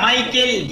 Michael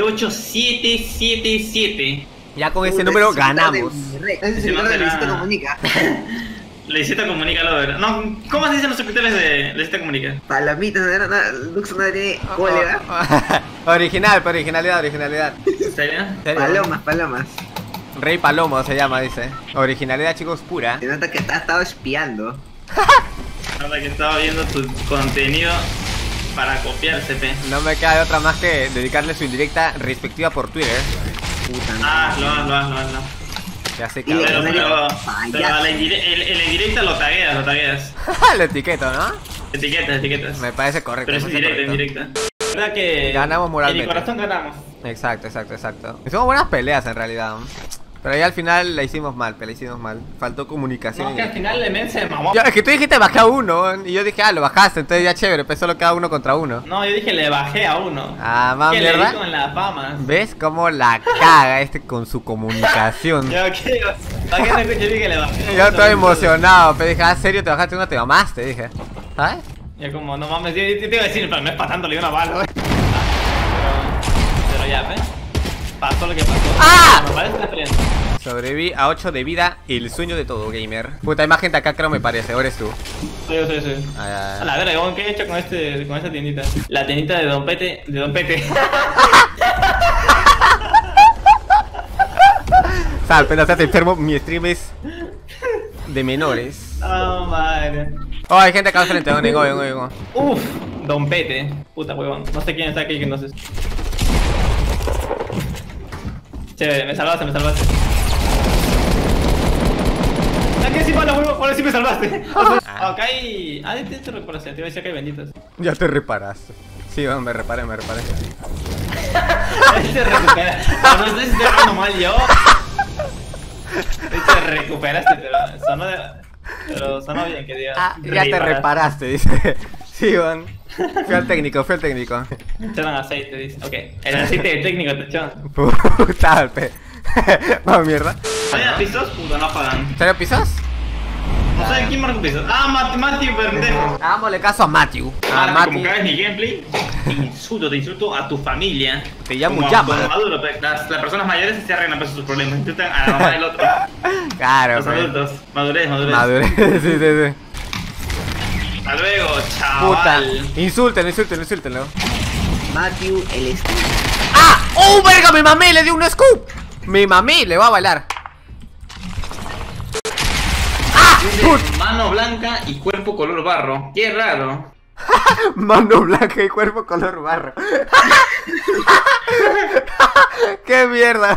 18777. Ya con ese número ganamos. Ese no no será. Luisito Comunica. Luisito Comunica Lover. No, ¿cómo se dicen los suscriptores de Luisito Comunica? Palomitas, Lux no tiene cólera. Original, pero originalidad. ¿En serio? Palomas. Rey Palomo se llama, dice. Originalidad, chicos, pura. Se nota que te has estado espiando. Ahora que estaba viendo tu contenido para copiarse, pe. No me queda de otra más que dedicarle su indirecta respectiva por Twitter. Puta Lo haz. Ya sé, Y- cabrón. Pero Payaso. en indirecta lo tagueas. Lo etiqueto, ¿no? Etiquetas. Me parece correcto. Pero es me parece en correcto. directa. La verdad que Ganamos moralmente. en mi corazón ganamos. Exacto. Hicimos buenas peleas en realidad. Pero ya al final la hicimos mal, Faltó comunicación. No, que al final el men se mamó. Es que tú dijiste bajé a uno. Y yo dije, lo bajaste, entonces ya chévere, pues solo queda 1 contra 1. No, yo dije le bajé a uno. Ah, más que le di mierda. con las famas. ¿Ves cómo la caga con su comunicación? Yo qué, ¿para qué no escuché? Yo dije que le bajé. Yo estoy emocionado, pero dije, ¿serio te bajaste uno? Te mamaste, dije. ¿Sabes? Ya como, no mames, yo te iba a decir, pero no es para tanto, le di una bala, güey. Pero ya, ¿ves? Pasó lo que pasó. ¡Ah! Me parece la experiencia. Sobreviví a 8 de vida, el sueño de todo, gamer. Puta, hay más gente acá, creo, me parece. Ahora eres tú. Sí. A la verga, ¿qué he hecho con esta tiendita? La tiendita de Don Pete, Sal, pero estás enfermo, mi stream es de menores. Oh, madre. Oh, hay gente acá al frente, vengo. Uf, Don Pete. Puta huevón. No sé quién está aquí, entonces. Chévere, me salvaste. ¿A qué sí, mano, huevón? Ahora sí me salvaste. Acá hay... te recuperación, te iba a decir que hay benditas. Ya te reparaste. Sí, bueno, me reparé. Ahí se recupera. No sé si estoy hablando mal yo. Ahí te recuperaste, pero sonó bien que digas. Ya te reparaste, dice. Sí, Iván. Fui al técnico. Echaron aceite, dice. Ok, el aceite del técnico te echaron. Puta, pe. Vamos, mierda. ¿Hay pisos? Puta, no jodan. ¿Serio pisas? No sé quién marcó pisos. Ah, Matthew, pendejo. Hagámosle caso a Matthew. Como cagas mi gameplay, te insulto a tu familia. Te llamo como, llama. como maduro, las personas mayores se arreglan pues sus problemas. Intentan a la mamá del otro. Claro, Los pe. adultos. Madurez. Sí. Hasta luego, Puta. chaval. Insúltenlo. Matthew, el stream. ¡Ah! ¡Oh, verga! Me mamé, le di un scoop. Le voy a bailar. Dice, mano blanca y cuerpo color barro. Qué raro. Mano blanca y cuerpo color barro. ¡Qué mierda!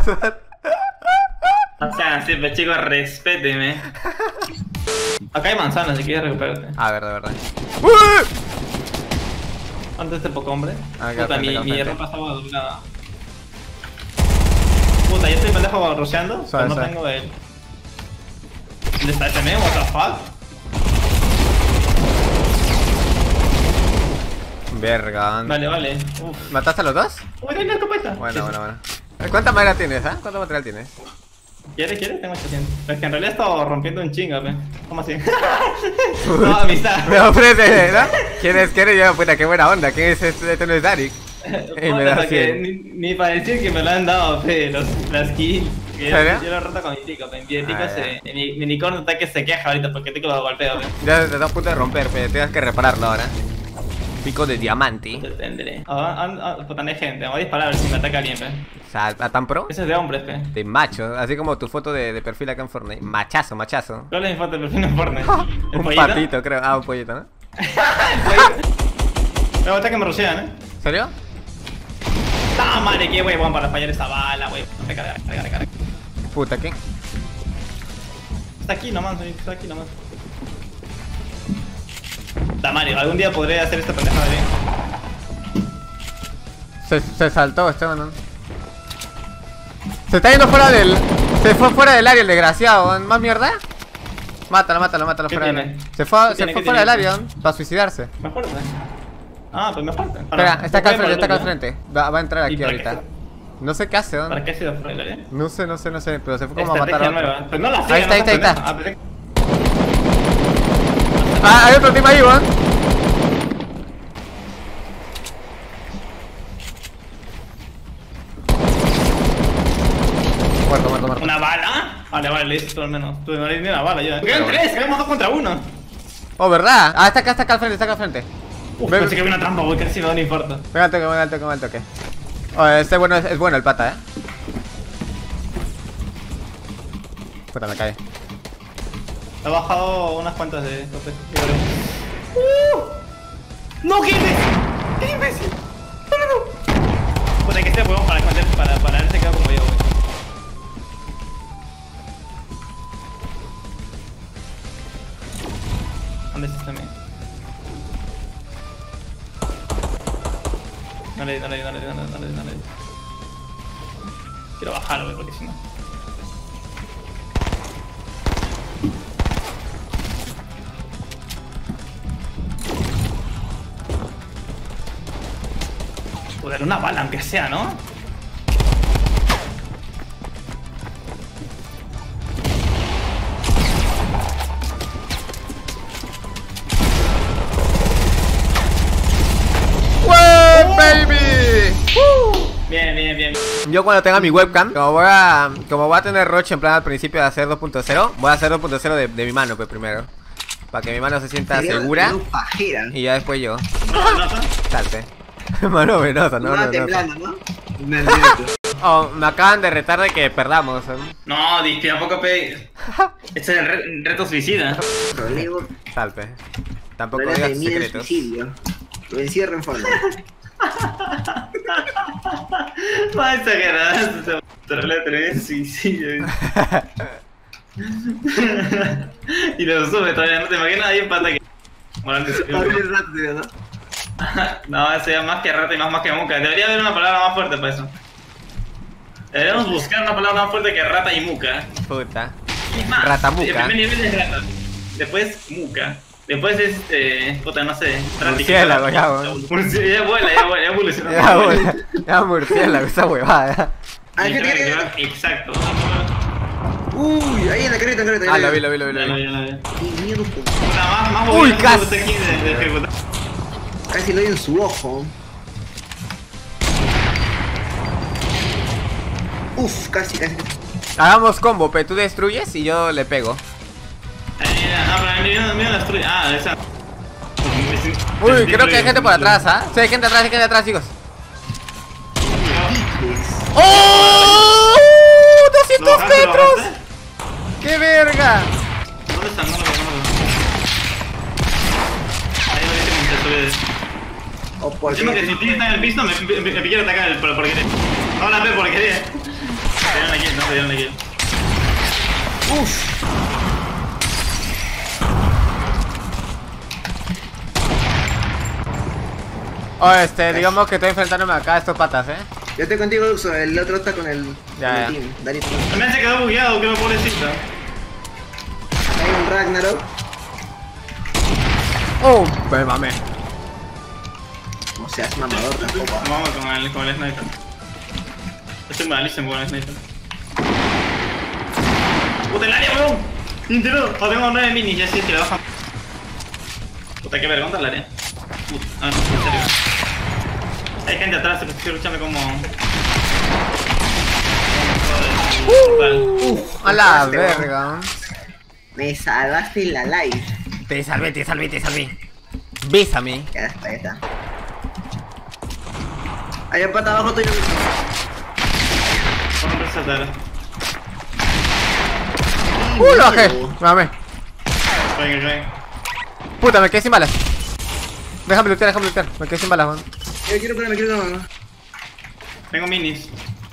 O sea, siempre chicos, respéteme. Acá hay manzanas si quieres recuperarte. A ver, de verdad. Antes de poco hombre. Acá Puta, frente, acá mi frente. ropa estaba doblada. Puta, yo estoy pendejo rusheando, pero Suave, no suave. tengo el... ¿Dónde está este meme? What the fuck? Verga. Vale. Uf. ¿Mataste a los dos? Uy, tengo una escopeta. Bueno. ¿Cuánta madera tienes, ¿Cuánto material tienes? ¿Quieres? Tengo 800. Es que en realidad he estado rompiendo un chingo, pe. ¿Cómo así? No, amistad. Me ofrece, ¿no? ¿Quién yo? Puta, qué buena onda. ¿Quién es este? Este no es Darik. Y me da Puta, que 100. ni para decir que me lo han dado, pe, las kills. ¿Serio? Yo lo roto con mi tico, pe. Mi tico ya. mi unicornio está que se queja ahorita porque tico lo golpeo, pe. Ya te está a punto de romper, pero tienes que repararlo ahora. Pico de diamante. Te tendré. Puta, no hay gente. Voy a disparar a ver si me ataca alguien, pe. O sea, ¿a tan pro? Eso es de hombres, pe. De macho, así como tu foto de perfil acá en Fortnite. Machazo. ¿Cuál es mi foto de perfil en Fortnite? ¿El Un pollito? patito, creo. Ah, un pollito, ¿no? ¿El pollito? Me gusta que me rushean, ¿Serio? ¡Ah, madre! ¡Qué huevón para fallar esta bala, wey! Recarga. Puta, ¿qué? Está aquí nomás. La madre, algún día podré hacer esta pendejada bien. Se saltó este, ¿no? Se está yendo fuera del... Se fue fuera del área el desgraciado, ¿más mierda? Mátalo ¿Qué fuera del tiene? área. Se fue ¿Qué fuera tiene? del área, para suicidarse. Me fuerte. Ah, pues me fuerte. Espera, está acá al frente, Va a entrar aquí para ahorita. qué? No sé qué hace, ¿no? ¿Para qué ha sido fuera del área? No sé, pero se fue como a matar a Estrategia otro. nueva. Pues no la sé. Ahí está. Está. Ah, hay otro team ahí, weón. muerto. ¿Una bala? Vale, le hice todo al menos. Tú no le di una bala ya. Quedan 3, quedamos 2 contra 1. Oh, ¿verdad? Ah, está acá al frente, está acá al frente. Pensé que había una trampa, voy casi no me importa. Venga al toque, venga al toque, venga al toque. Oh, este bueno es bueno el pata, Puta, me cae. He bajado unas cuantas de tope. ¡No, qué imbécil! ¡Qué imbécil! ¡No! Puta, que este podemos para haberse quedado como yo, güey. ¿Dónde está también? Dale. Quiero bajar, güey, porque si no. Joder, una bala, aunque sea, ¿no? ¡Baby! Bien. Yo cuando tenga mi webcam, como voy a tener Roche en plan al principio de hacer 2.0, voy a hacer 2.0 de mi mano, pues primero. Para que mi mano se sienta segura. Y ya después yo. Salte. Mano venosa, no. temblando, ¿no? Oh, me acaban de retar de que perdamos. No, disque, ¿a poco pe? Este es el reto suicida. Salte. Tampoco digas secretos. Lo encierro en fondo. Va a exagerar. Te relé suicidio. Y lo sube todavía, no te imaginas ahí en pata que. ¿No? No, eso ya más que rata y más que muca. Debería haber una palabra más fuerte para eso. Deberíamos buscar una palabra más fuerte que rata y muca. Puta. Es más, Ratamuca. el primer nivel es rata. Después muca. Después es puta, no sé. Murciélago, ya, weón. Ya vuela, ya evolucionó. Ya murciélago, esa huevada. Exacto. Uy, ahí en la careta, Ah, lo vi. Ya lo vi. Qué miedo, Más Uy, movimiento casi. de ejecutar. casi lo doy en su ojo. Uf, casi. Hagamos combo, pero tú destruyes y yo le pego. Pero mira la destruye. Ah, esa. Uy, creo que hay gente por atrás, Sí, hay gente atrás, chicos. ¡Oh! ¡200 metros! ¡Qué verga! ¿Dónde están? No lo veo. Ahí lo viste como te subes. O por Encima que si Titi está en el piso, me quiere atacar por porquería. No la ve porquería. Te dieron aquí. Uf. Oh, digamos que estoy enfrentándome acá a estos patas, Yo estoy contigo, Luxo, el otro está con el Ya. team. Dale, También se quedó bugueado, creo, pobrecito. hay un Ragnarok. Oh, me mamé. No seas mamador tampoco. Vamos con el sniper. Estoy malísimo con el sniper. ¡Puta el área, weón! ¡Intero! Tengo 9 minis, ya sí, que le bajan. Puta, qué vergüenza el área. No, en serio. Hay gente atrás, escúchame como. A la verga. Me salvaste la live. Te salvé. Bésame. Ya está. Hay un pata abajo tuyo. ¿Cómo te saltaron? Lo bajé. Me mamé. Venga. Puta, me quedé sin balas. Déjame lootear. Me quedé sin balas, man. Me quiero poner. Tengo minis.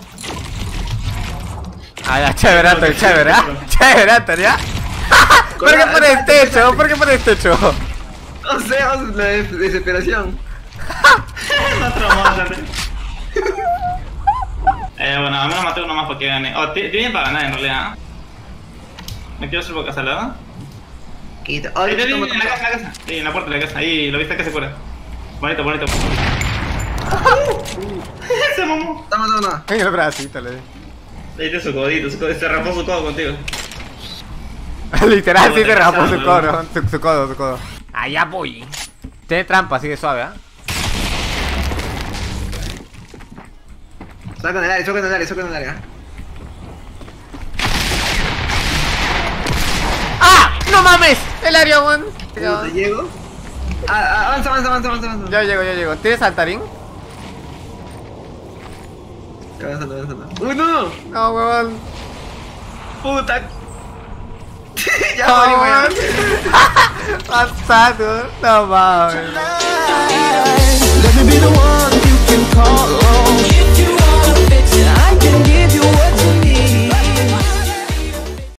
Ah, ya, chéverato, Chéverato, ¿ya? ¿Por qué pones techo? No sé, la desesperación. No traumado, bueno, a menos maté uno más porque gané. Oh, tienen para ganar en realidad. Me quiero hacer boca salada. Quito. Ahí, en la casa. Sí, en la puerta de la casa. Ahí, lo viste que se fuera. Bonito. Se mamó. Toma. En el bracito, le di. Le diste su codito, se raspó su codo contigo. Literal, sí se raspó su codo. Su codo. Allá voy. Tiene trampa, así que suave, Saca en el área. ¡No mames! ¡El Arion! ¿Te llego? Avanza. Yo llego. ¿Tienes saltarín? Avanza. ¡Uy, no! No, huevón. ¡Puta! Ya No, morí, huevón. weón. Pasado. No mames. Let me be the one